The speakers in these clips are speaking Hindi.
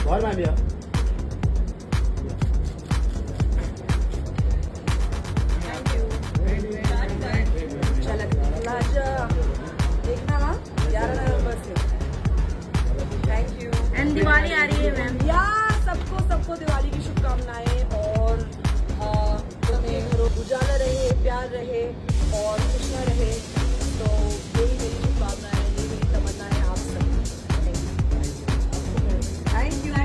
और मैं भैया देखना ना 11 नवंबर से। Thank you. एंड दिवाली आ रही है मैम। या सबको दिवाली की शुभकामनाएं और हमें घरों उजाला रहे, प्यार रहे और खुशियाँ रहे। तो यही मेरी शुभकामनाएं, यही मेरी तमन्ना है आप सब। Thank you.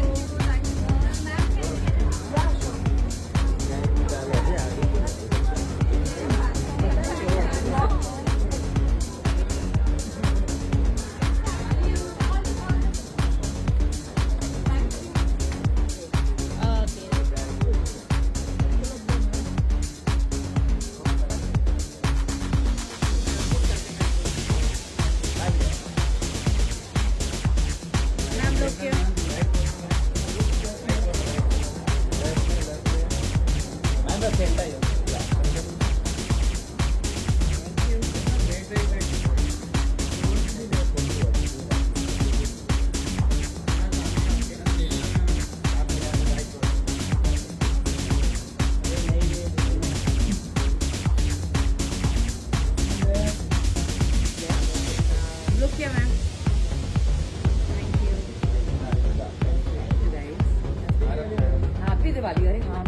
दिवाली। अरे हाँ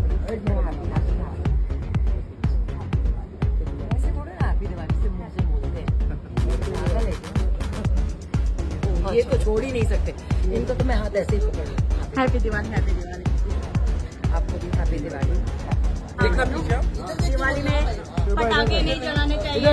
ऐसे थोड़ा ना हैप्पी दिवाली से मुंह से बोलते हैं। ये तो छोड़ ही नहीं सकते इनको, तो मैं हाथ ऐसे ही पकड़। Happy Diwali, happy Diwali. आपको भी हैप्पी दिवाली। दिवाली में पटाखे नहीं जलाने चाहिए।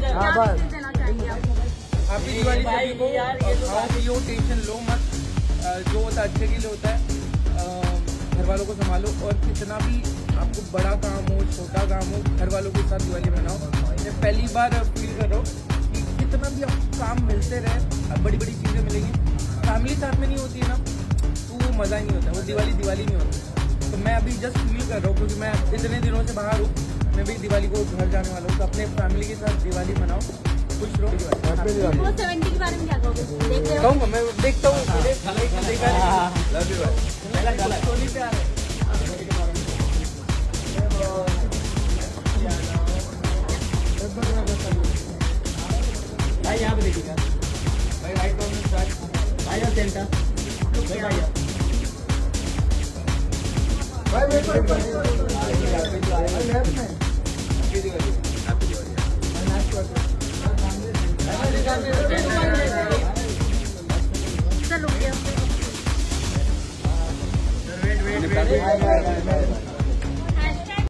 हैप्पी दिवाली सभी को। खाओ टेंशन लो मत, जो होता है अच्छे के लिए होता है। घर वालों को संभालो और कितना भी आपको बड़ा काम हो, छोटा काम हो, घर वालों के साथ दिवाली मनाओ। मैं पहली बार फील कर रहा हूँ कि कितना भी आपको काम मिलते रहे, बड़ी बड़ी चीज़ें मिलेंगी, फैमिली साथ में नहीं होती है ना, तो वो मज़ा ही नहीं होता, वो दिवाली नहीं होती। तो मैं अभी जस्ट फील कर रहा हूँ क्योंकि मैं इतने दिनों से बाहर हूँ, मैं भी दिवाली को घर जाने वाला हूँ। तो अपने फैमिली के साथ दिवाली मनाओ, खुश रहो। दिवाली 70 के बारे में क्या कहोगे? कहूँगा मैं, देखता हूँ भाई यहाँ पे देखिएगा भाई, राइट कॉर्नर स्टार्ट भाई और सेंटर भाई चलो भाई